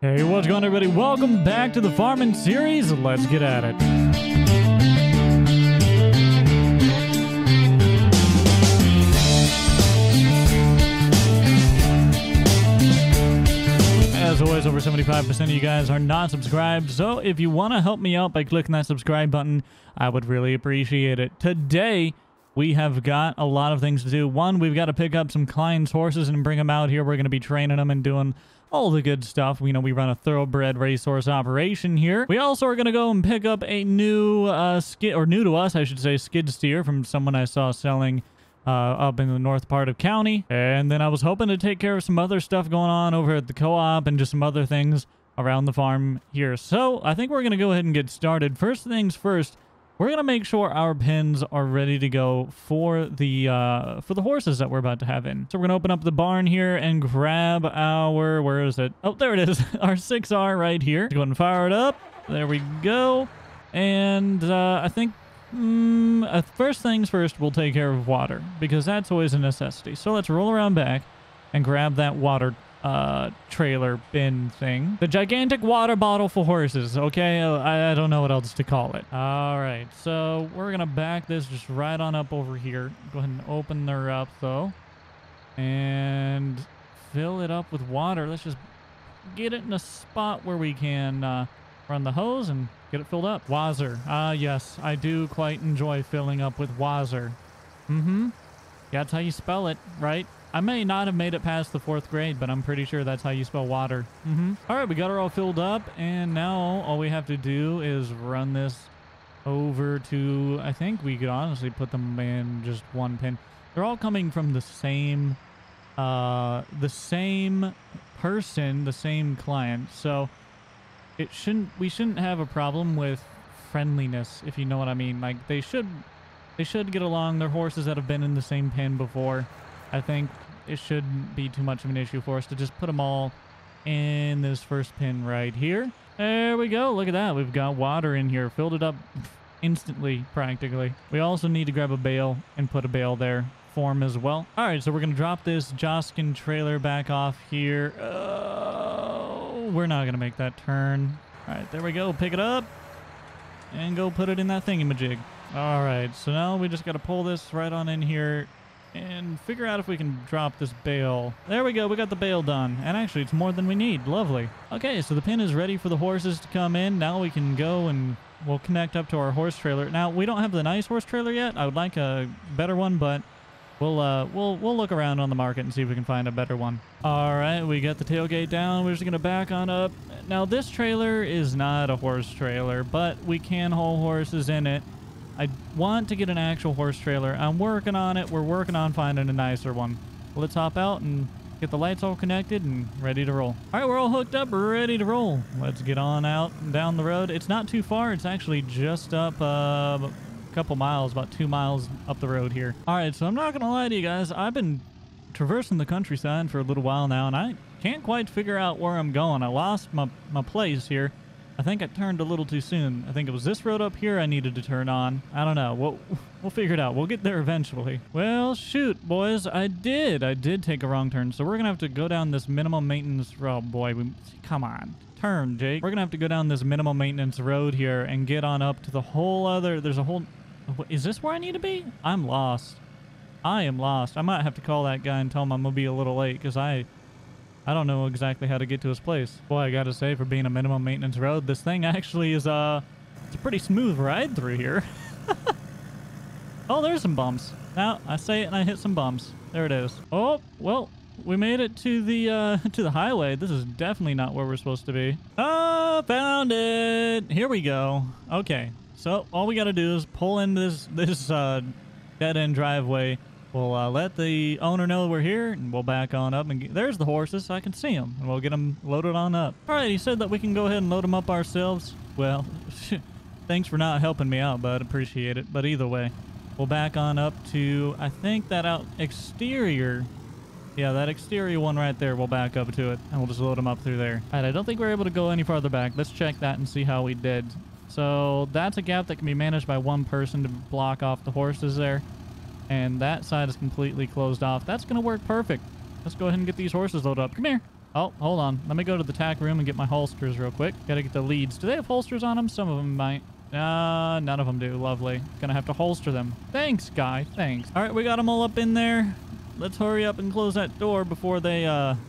Hey, what's going on, everybody? Welcome back to the farming series. Let's get at it. As always, over 75% of you guys are not subscribed, so if you want to help me out by clicking that subscribe button, I would really appreciate it. Today, we have got a lot of things to do. One, we've got to pick up some clients' horses and bring them out here. We're going to be training them and doing all the good stuff. You know, we run a thoroughbred racehorse operation here. We also are going to go and pick up a new new to us, I should say, skid steer from someone I saw selling up in the north part of county. And then I was hoping to take care of some other stuff going on over at the co-op and just some other things around the farm here. So I think we're going to go ahead and get started. First things first, we're going to make sure our pens are ready to go for the horses that we're about to have in. So we're going to open up the barn here and grab our, where is it? Oh, there it is. Our 6R right here. Go ahead and fire it up. There we go. And I think first things first, we'll take care of water because that's always a necessity. So let's roll around back and grab that water trailer bin thing. The gigantic water bottle for horses. Okay, I don't know what else to call it. All right, so we're gonna back this just right on up over here. Go ahead and open her up though and fill it up with water. Let's just get it in a spot where we can run the hose and get it filled up. Wazer. Yes, I do quite enjoy filling up with wazer. Yeah, that's how you spell it, right? I may not have made it past the 4th grade, but I'm pretty sure that's how you spell water. All right, we got her all filled up, and now all we have to do is run this over to, I think we could honestly put them in just one pin. They're all coming from the same person, the same client, so we shouldn't have a problem with friendliness, if you know what I mean. Like, they should get along. They're horses that have been in the same pen before. I think it shouldn't be too much of an issue for us to just put them all in this first pin right here. There we go. Look at that. We've got water in here. Filled it up instantly, practically. We also need to grab a bale and put a bale there for him as well. All right, so we're going to drop this Joskin trailer back off here. Oh, we're not going to make that turn. All right, there we go. Pick it up and go put it in that thingamajig. All right, so now we just got to pull this right on in here and figure out if we can drop this bale. There we go. We got the bale done. And actually, it's more than we need. Lovely. Okay, so the pin is ready for the horses to come in. Now we can go and we'll connect up to our horse trailer. Now, we don't have the nice horse trailer yet. I would like a better one, but we'll look around on the market and see if we can find a better one. All right, we got the tailgate down. We're just going to back on up. Now, this trailer is not a horse trailer, but we can haul horses in it. I want to get an actual horse trailer. I'm working on it. We're working on finding a nicer one. Let's hop out and get the lights all connected and ready to roll. All right, we're all hooked up, ready to roll. Let's get on out and down the road. It's not too far. It's actually just up a couple miles, about 2 miles up the road here. All right, so I'm not going to lie to you guys. I've been traversing the countryside for a little while now, and I can't quite figure out where I'm going. I lost my place here. I think I turned a little too soon. I think it was this road up here I needed to turn on. I don't know. We'll figure it out. We'll get there eventually. Well, shoot, boys. I did take a wrong turn. So we're going to have to go down this minimum maintenance road. Oh, boy. Come on. Turn, Jake. We're going to have to go down this minimum maintenance road here and get on up to the whole other... There's a whole... Is this where I need to be? I'm lost. I am lost. I might have to call that guy and tell him I'm going to be a little late because I don't know exactly how to get to his place. Boy, I gotta say, for being a minimum maintenance road, this thing actually is, it's a pretty smooth ride through here. Oh, there's some bumps. Now, I say it and I hit some bumps. There it is. Oh, well, we made it to the highway. This is definitely not where we're supposed to be. Oh, found it. Here we go. Okay, so all we gotta do is pull into this dead-end driveway. We'll let the owner know we're here, and we'll back on up. And there's the horses, so I can see them. And we'll get them loaded on up. All right, he said that we can go ahead and load them up ourselves. Well, thanks for not helping me out, bud. Appreciate it. But either way, we'll back on up to, I think, that exterior. Yeah, that exterior one right there. We'll back up to it, and we'll just load them up through there. All right, I don't think we're able to go any farther back. Let's check that and see how we did. So that's a gap that can be managed by one person to block off the horses there. And that side is completely closed off. That's going to work perfect. Let's go ahead and get these horses loaded up. Come here. Oh, hold on. Let me go to the tack room and get my holsters real quick. Gotta get the leads. Do they have holsters on them? Some of them might. None of them do. Lovely. Gonna have to holster them. Thanks, guy. Thanks. All right, we got them all up in there. Let's hurry up and close that door before they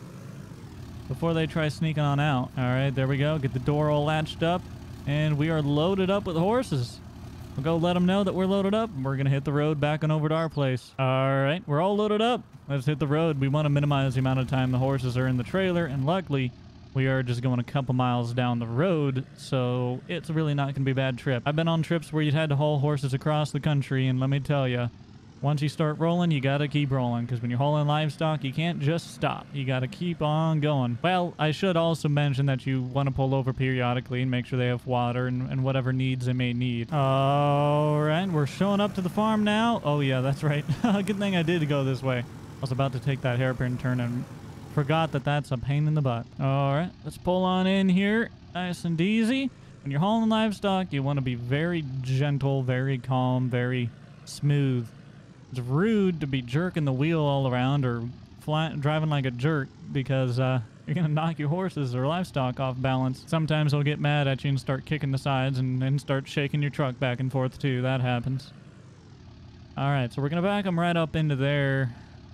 try sneaking on out. All right, there we go. Get the door all latched up. And we are loaded up with horses. We'll go let them know that we're loaded up. And we're going to hit the road back on over to our place. All right, we're all loaded up. Let's hit the road. We want to minimize the amount of time the horses are in the trailer. And luckily, we are just going a couple miles down the road. So it's really not going to be a bad trip. I've been on trips where you had to haul horses across the country. And let me tell you, once you start rolling, you got to keep rolling, because when you're hauling livestock, you can't just stop. You got to keep on going. Well, I should also mention that you want to pull over periodically and make sure they have water and whatever needs they may need. All right, we're showing up to the farm now. Oh, yeah, that's right. Good thing I did go this way. I was about to take that hairpin turn and forgot that that's a pain in the butt. All right, let's pull on in here. Nice and easy. When you're hauling livestock, you want to be very gentle, very calm, very smooth. It's rude to be jerking the wheel all around or driving like a jerk, because you're going to knock your horses or livestock off balance. Sometimes they'll get mad at you and start kicking the sides and start shaking your truck back and forth too. That happens. All right, so we're going to back them right up into there.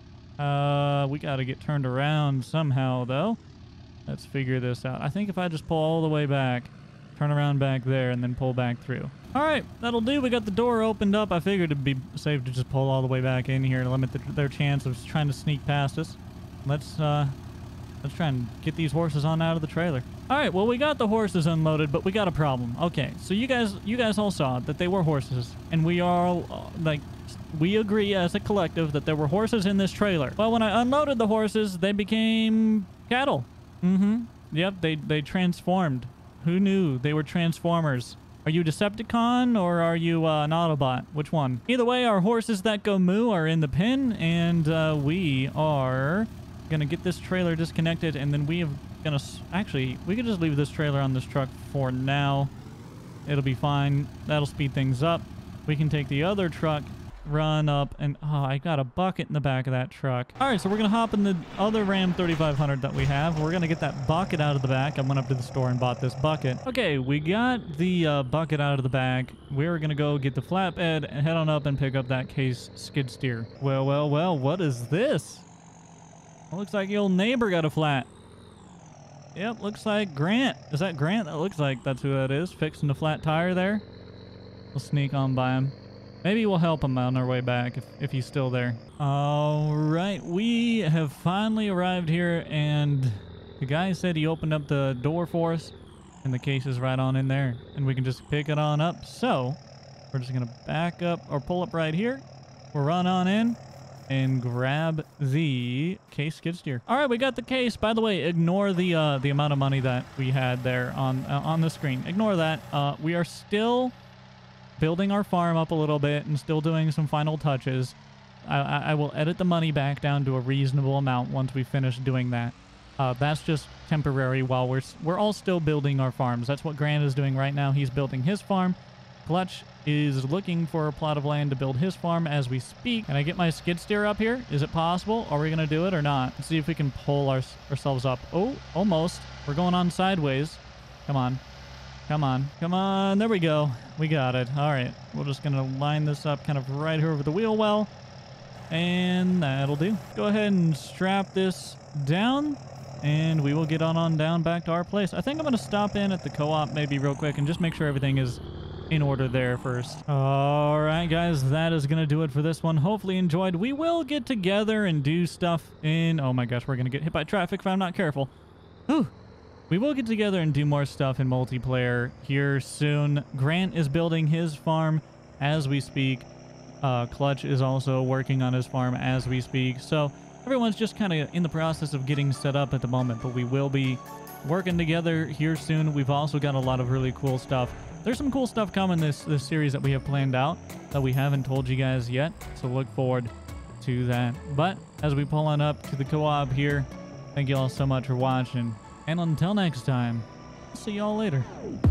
We got to get turned around somehow, though. Let's figure this out. I think if I just pull all the way back, turn around back there, and then pull back through. All right, that'll do. We got the door opened up. I figured it'd be safe to just pull all the way back in here to limit their chance of trying to sneak past us. Let's try and get these horses on out of the trailer. All right, well, we got the horses unloaded, but we got a problem. Okay, so you guys all saw that they were horses, and we all we agree as a collective that there were horses in this trailer. Well, when I unloaded the horses, they became cattle. Yep, they transformed. Who knew they were Transformers? Are you Decepticon or are you an Autobot? Which one? Either way, our horses that go moo are in the pen, and we are gonna get this trailer disconnected, and then we could just leave this trailer on this truck for now. It'll be fine. That'll speed things up. We can take the other truck, run up, and oh, I got a bucket in the back of that truck. All right, so we're gonna hop in the other Ram 3500 that we have. We're gonna get that bucket out of the back. I went up to the store and bought this bucket. Okay, we got the bucket out of the back. We're gonna go get the flatbed and head on up and pick up that Case skid steer. Well, what is this? It looks like the old neighbor got a flat. Yep, looks like Grant. Is that Grant? That looks like that's who that is, fixing the flat tire there. We'll sneak on by him. Maybe we'll help him on our way back if he's still there. All right, we have finally arrived here, and the guy said he opened up the door for us, and the Case is right on in there, and we can just pick it on up. So we're just gonna back up or pull up right here. We'll run on in and grab the Case skid steer. All right, we got the Case. By the way, ignore the amount of money that we had there on the screen. Ignore that. We are still building our farm up a little bit and still doing some final touches. I will edit the money back down to a reasonable amount once we finish doing that. That's just temporary while we're all still building our farms. That's what Grant is doing right now. He's building his farm. Clutch is looking for a plot of land to build his farm as we speak. Can I get my skid steer up here? Is it possible? Are we going to do it or not? Let's see if we can pull ourselves up. Oh, almost. We're going on sideways. Come on. Come on. Come on. There we go. We got it. All right. We're just going to line this up kind of right here over the wheel well. And that'll do. Go ahead and strap this down, and we will get on down back to our place. I think I'm going to stop in at the co-op maybe real quick and just make sure everything is in order there first. All right, guys, that is going to do it for this one. Hopefully you enjoyed. We will get together and do stuff in... Oh my gosh, we're going to get hit by traffic if I'm not careful. Whew. We will get together and do more stuff in multiplayer here soon. Grant is building his farm as we speak. Clutch is also working on his farm as we speak. So everyone's just kind of in the process of getting set up at the moment, but we will be working together here soon. We've also got a lot of really cool stuff. There's some cool stuff coming this series that we have planned out that we haven't told you guys yet, so look forward to that. But as we pull on up to the co-op here, thank you all so much for watching, and until next time, I'll see y'all later.